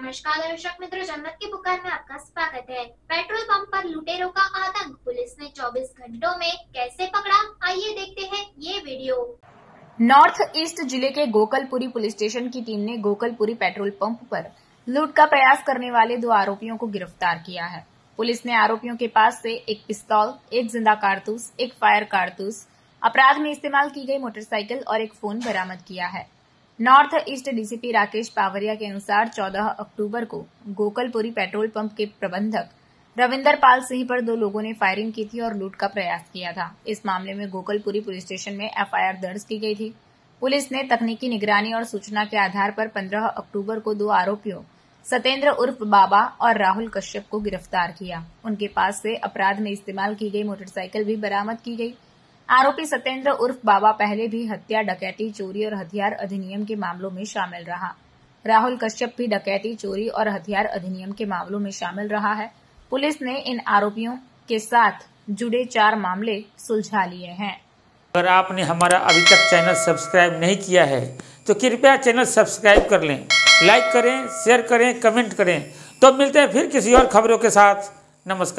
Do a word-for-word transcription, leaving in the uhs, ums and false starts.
नमस्कार दर्शक मित्रों, जन्नत की पुकार में आपका स्वागत है। पेट्रोल पंप पर लुटेरों का आतंक, पुलिस ने चौबीस घंटों में कैसे पकड़ा, आइए देखते हैं ये वीडियो। नॉर्थ ईस्ट जिले के गोकलपुरी पुलिस स्टेशन की टीम ने गोकलपुरी पेट्रोल पंप पर लूट का प्रयास करने वाले दो आरोपियों को गिरफ्तार किया है। पुलिस ने आरोपियों के पास से एक पिस्तौल, एक जिंदा कारतूस, एक फायर कारतूस, अपराध में इस्तेमाल की गई मोटरसाइकिल और एक फोन बरामद किया है। North east DCP Rakesh Pawaria के अनुसार चौदह अक्टूबर को गोकलपुरी पेट्रोल पंप के प्रबंधक रविंदर पाल सिंह पर दो लोगों ने फायरिंग की थी और लूट का प्रयास किया था। इस मामले में गोकलपुरी पुलिस स्टेशन में एफआईआर दर्ज की गई थी। पुलिस ने तकनीकी निगरानी और सूचना के आधार पर पंद्रह अक्टूबर को दो आरोपियों सतेंद्र उर्फ बाबा और राहुल कश्यप को गिरफ्तार किया। उनके पास से अपराध में इस्तेमाल की गई मोटरसाइकिल भी बरामद की गई। आरोपी सतेंद्र उर्फ बाबा पहले भी हत्या, डकैती, चोरी और हथियार अधिनियम के मामलों में शामिल रहा। राहुल कश्यप भी डकैती, चोरी और हथियार अधिनियम के मामलों में शामिल रहा है। पुलिस ने इन आरोपियों के साथ जुड़े चार मामले सुलझा लिए हैं। अगर आपने हमारा अभी तक चैनल सब्सक्राइब नहीं किया है तो कृपया चैनल सब्सक्राइब कर लें, लाइक करें, शेयर करें, कमेंट करें। तो मिलते हैं फिर किसी और खबरों के साथ। नमस्कार।